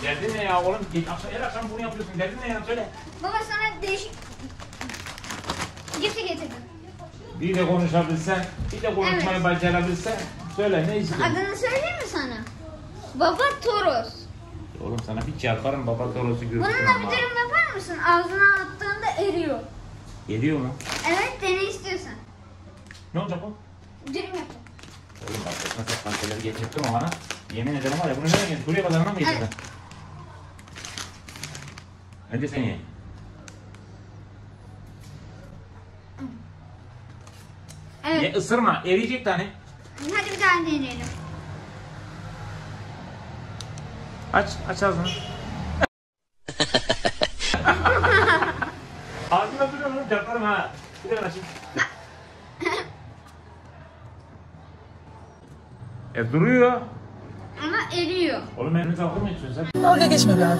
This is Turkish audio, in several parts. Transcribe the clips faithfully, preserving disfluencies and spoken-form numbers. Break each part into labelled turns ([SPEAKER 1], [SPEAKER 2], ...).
[SPEAKER 1] Derdin ne ya oğlum? Akşam, her akşam bunu yapıyorsun. Derdin ne ya? Söyle.
[SPEAKER 2] Baba sana değişik gift getirdim.
[SPEAKER 1] Bir de konuşabilsen, bir de konuşmayı evet. Bacarabilsen. Söyle ne istiyorsun?
[SPEAKER 2] Adını söyleyeyim mi sana? Baba Toros.
[SPEAKER 1] Oğlum sana bir çarparım baba Toros'u görürsün.
[SPEAKER 2] Bununla bir dürüm yapar mısın? Ağzına attığında eriyor.
[SPEAKER 1] Eriyor mu?
[SPEAKER 2] Evet, dene istiyorsan.
[SPEAKER 1] Ne olacak o?
[SPEAKER 2] Dürüm yapacağım.
[SPEAKER 1] Oğlum bak saçma sapan şeyleri getirtme bana. Yemin ederim var ya bunu nereye getirdin? Buraya kadarına mı getirdin?
[SPEAKER 2] Evet.
[SPEAKER 1] Önce sen ye.
[SPEAKER 2] Evet.
[SPEAKER 1] Ye ısırma, eriyecek tane.
[SPEAKER 2] Hadi bir daha deneyelim.
[SPEAKER 1] Aç, aç ağzını. Ağzına duruyor oğlum, çarparım ha. Bir de ben açayım. E duruyor.
[SPEAKER 2] Ama eriyor.
[SPEAKER 1] Oğlum elini kalkır mı içiyorsun sen?
[SPEAKER 3] Dalga geçme be abi.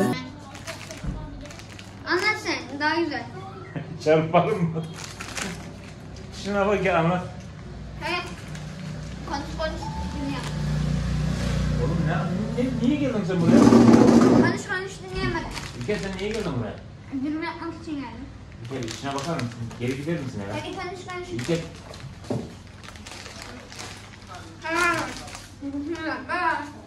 [SPEAKER 2] Anlat sen, daha güzel.
[SPEAKER 1] Çarparım mı? Şuna bak ya anlat.
[SPEAKER 2] He. Konuş konuş. Dinliyorum.
[SPEAKER 1] Oğlum ne, ne, niye geldin sen buraya?
[SPEAKER 2] Konuş konuş dinleyemedim.
[SPEAKER 1] İlker sen niye geldin buraya?
[SPEAKER 2] Dürüm yapmak için geldim.
[SPEAKER 1] İlker içine bakar mısın? Geri gider misin eve?
[SPEAKER 2] Hadi konuş konuş.
[SPEAKER 1] İlker.
[SPEAKER 2] Ha. Dürüm yapma.